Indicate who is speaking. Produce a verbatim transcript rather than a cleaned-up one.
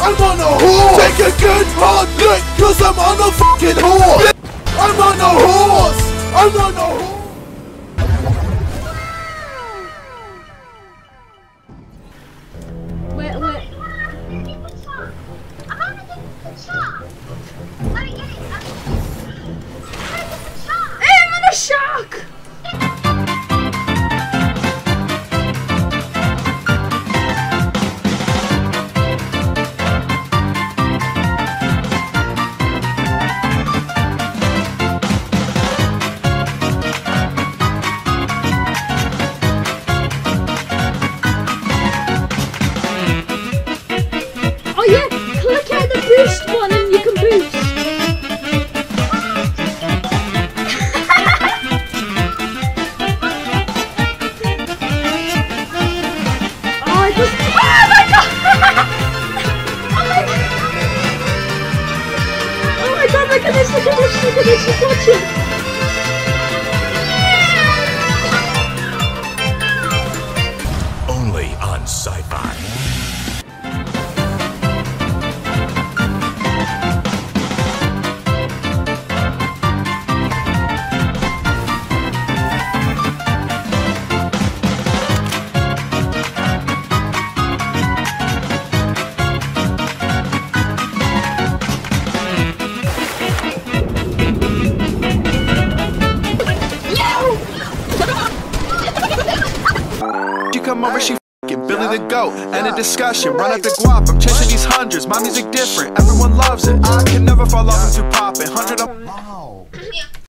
Speaker 1: I'm on a horse. Take a good hard look, cause I'm on a fucking horse. I'm on a horse. I'm on a horse.
Speaker 2: Wait, wait. Hey, I'm on a shark! Oh yeah, click out the boost one and you can boost. Oh, it just, oh my god! Oh my god! Oh my god, look at this, look at this, look at this, just watch it.
Speaker 1: Only on Sci-Fi.
Speaker 3: She come over, she f***ing Billy the Goat. And a discussion, run up the guap. I'm chasing these hundreds, my music different. Everyone loves it. I can never fall off into popping. Hundred of